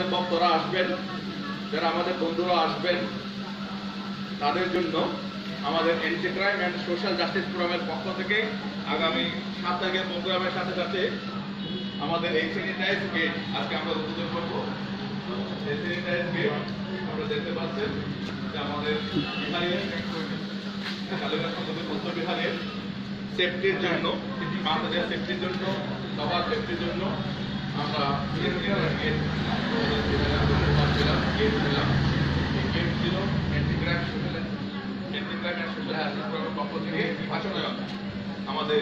ভক্তরা আসবেন, যারা আমাদের বন্ধুরা আসবেন, তাদের জন্য আমাদের anti crime and social justice ফোরামের পক্ষ থেকে আগামী 7 তারিখের প্রোগ্রামের সাথে সাথে আমাদের এই স্যানিটাইজ গেট আজকে আমরা উদ্বোধন করবো। এই স্যানিটাইজ গেট আমরা দেখতে পাচ্ছেন যে আমাদের বিহারের বিহারের সেফটির জন্য, আমাদের সেফটির জন্য, সবার সেফটির জন্য আমরা গেট দিলাম। এই গেট ছিল এন্টি ক্রাইম সোশ্যাল পক্ষ থেকে আসলে আমাদের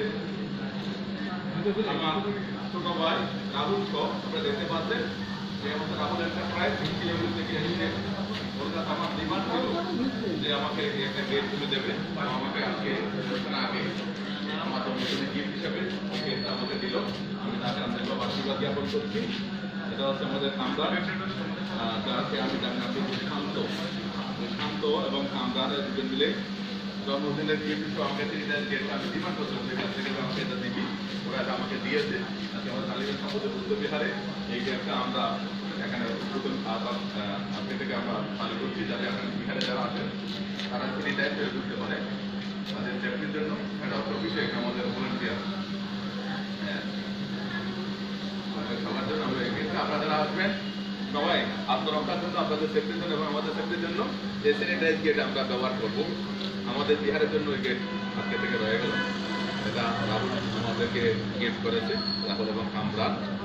আমার ছোট ভাই রাহুল আপনারা দেখতে পাচ্ছেন যে আমাদের রাহুল এন্টারপ্রাইজ থেকে এসে কলকাতা আমার ডিমান্ড ছিল যে আমাকে একটা গেট তুলে দেবে, আমাকে আজকে আগে আমার জন্মদিনের গিফট হিসাবে গেটটা আমাকে দিল। আমি তাকে আন্তরিক আশীর্বাদ জ্ঞাপন করছি। এটা হচ্ছে আমাদের কামরান, যাকে আমি জানি আপনি শান্ত এবং কামরানের দুজন মিলে জন্মদিনের গিফট হিসেবে আমাকে গেটটা আমি ডিমান্ড করছিলাম সেখান থেকে আমাকে এটা দিবি, ওরা এটা আমাকে দিয়েছে। আজকে আমাদের তালিমের সম্পদের বুদ্ধ বিহারে এই গেটটা আমরা এখানে আজকে থেকে আমরা চালু করছি, যাতে এখানে বিহারে যারা আছেন তারা স্যানিটাইজ হয়ে ঢুকতে পারে তাদের সেফটির জন্য। এটা হচ্ছে অভিষেক আমাদের ভলেন্টিয়ার, সবার জন্য আমরা এই গেটটা আপনারা আসবেন সবাই আত্মরক্ষার জন্য, আপনাদের সেফটির জন্য এবং আমাদের সেফটির জন্য এই স্যানিটাইজ গেট আমরা ব্যবহার করবো। আমাদের বিহারের জন্য ওই গেট আজকে থেকে রয়ে গেল। এটা রাহুল আমাদেরকে গিফট করেছে, রাহুল এবং কামরান।